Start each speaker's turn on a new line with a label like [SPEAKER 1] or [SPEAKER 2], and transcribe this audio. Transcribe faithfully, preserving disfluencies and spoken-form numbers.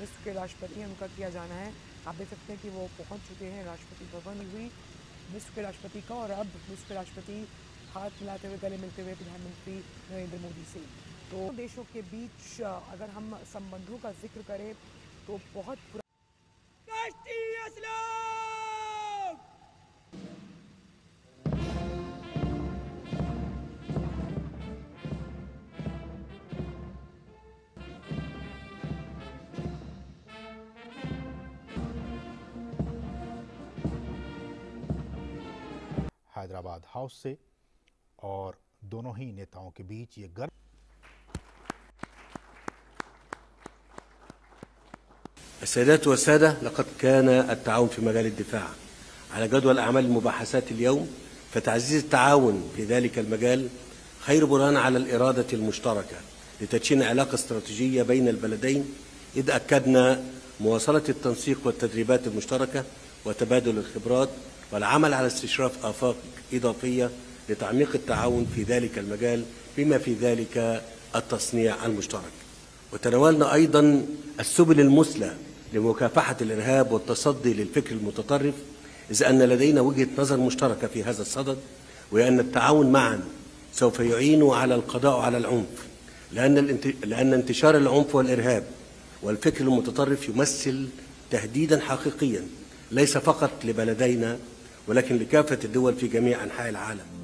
[SPEAKER 1] मिस्र के राष्ट्रपति हैं उनका किया जाना है। आप देख सकते हैं कि वो पहुंच चुके हैं राष्ट्रपति भवन हुई मिस्र के राष्ट्रपति का, और अब मिस्र के राष्ट्रपति हाथ मिलाते हुए गले मिलते हुए प्रधानमंत्री नरेंद्र मोदी से। तो देशों के बीच अगर हम संबंधों का जिक्र करें तो बहुत
[SPEAKER 2] हैदराबाद हाउस से, और दोनों ही नेताओं के बीच ये गर्व।
[SPEAKER 3] السيدات والسادة، لقد كان التعاون في مجال الدفاع على جدول أعمال المباحثات اليوم، فتعزيز التعاون في ذلك المجال خير برهان على الإرادة المشتركة لتدشين علاقة استراتيجية بين البلدين، إذ أكدنا مواصلة التنسيق والتدريبات المشتركة وتبادل الخبرات والعمل على استشراف آفاق إضافية لتعميق التعاون في ذلك المجال بما في ذلك التصنيع المشترك. وتناولنا أيضا السبل المثلى لمكافحة الإرهاب والتصدي للفكر المتطرف، إذ أن لدينا وجهة نظر مشتركة في هذا الصدد، وأن التعاون معا سوف يعين على القضاء على العنف، لأن لأن انتشار العنف والإرهاب والفكر المتطرف يمثل تهديدا حقيقيا ليس فقط لبلدينا ولكن لكافة الدول في جميع أنحاء العالم.